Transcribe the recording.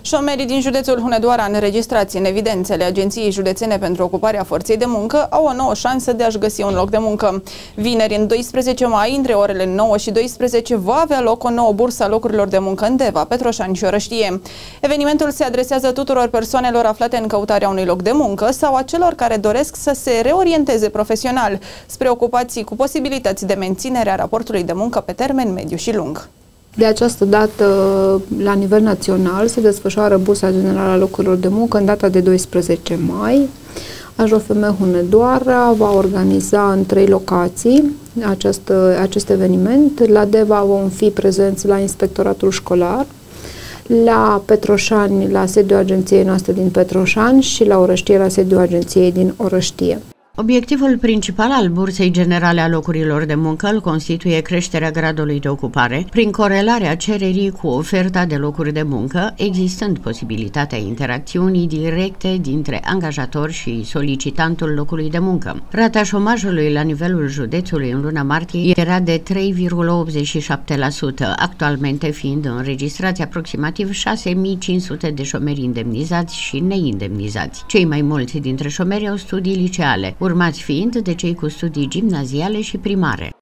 Șomerii din județul Hunedoara înregistrați în evidențele Agenției Județene pentru Ocuparea Forței de Muncă au o nouă șansă de a-și găsi un loc de muncă. Vineri, în 12 mai, între orele 9 și 12, va avea loc o nouă bursă a locurilor de muncă în Deva, Petroșani și Orăștie. Evenimentul se adresează tuturor persoanelor aflate în căutarea unui loc de muncă sau a celor care doresc să se reorienteze profesional spre ocupații cu posibilități de menținere a raportului de muncă pe termen mediu și lung. De această dată, la nivel național, se desfășoară Bursa Generală a Locurilor de Muncă în data de 12 mai. AJFM Hunedoara va organiza în 3 locații acest eveniment. La Deva vom fi prezenți la Inspectoratul Școlar, la Petroșani, la sediul agenției noastre din Petroșani și la Orăștie, la sediul agenției din Orăștie. Obiectivul principal al Bursei Generale a Locurilor de Muncă îl constituie creșterea gradului de ocupare prin corelarea cererii cu oferta de locuri de muncă, existând posibilitatea interacțiunii directe dintre angajator și solicitantul locului de muncă. Rata șomajului la nivelul județului în luna martie era de 3,87%, actualmente fiind înregistrați aproximativ 6.500 de șomeri indemnizați și neindemnizați. Cei mai mulți dintre șomeri au studii liceale, urmați fiind de cei cu studii gimnaziale și primare.